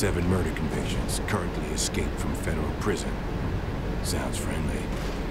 7 murder convictions, currently escaped from federal prison. Sounds friendly.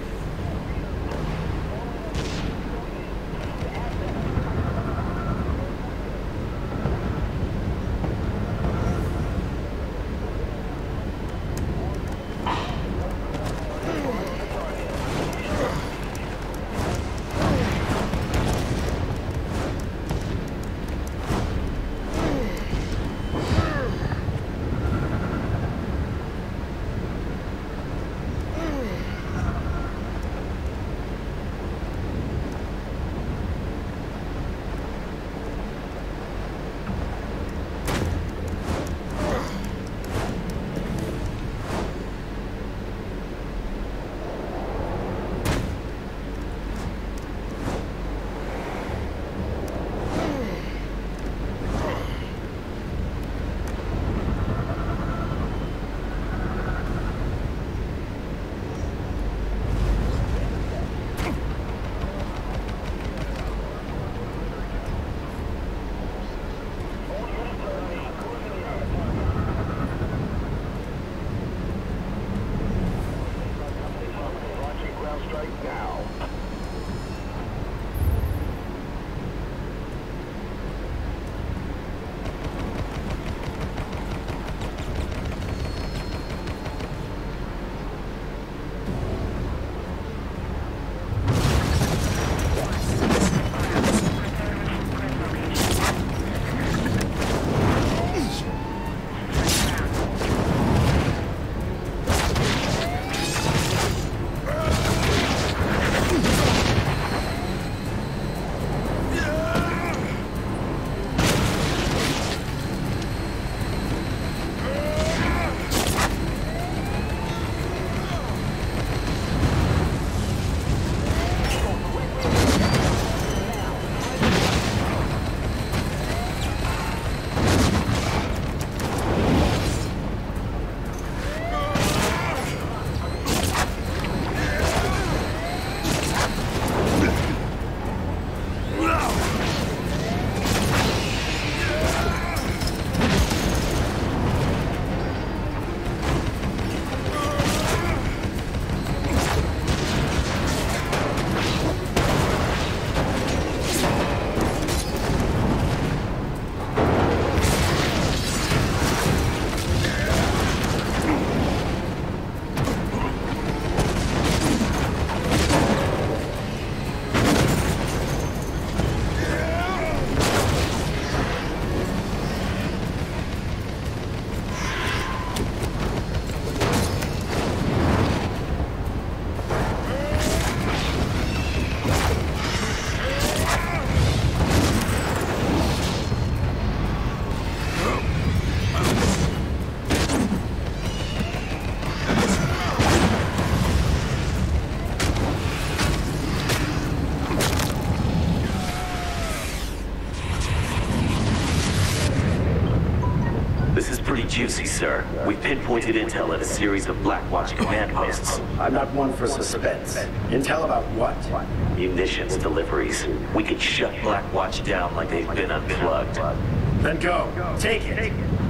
Juicy, sir. We've pinpointed intel at a series of Blackwatch command posts. I'm not one for suspense. Intel about what? Munitions deliveries. We could shut Blackwatch down like they've been unplugged. Then go. Take it.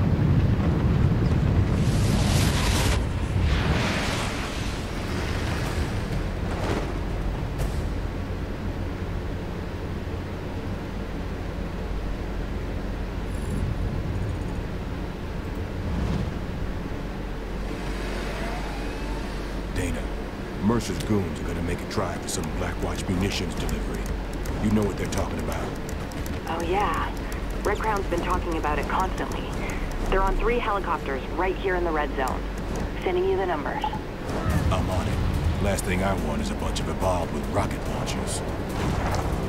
Mercer's goons are gonna make a try for some Blackwatch munitions delivery. You know what they're talking about. Oh yeah. Red Crown's been talking about it constantly. They're on 3 helicopters right here in the red zone. Sending you the numbers. I'm on it. Last thing I want is a bunch of evolved with rocket launchers.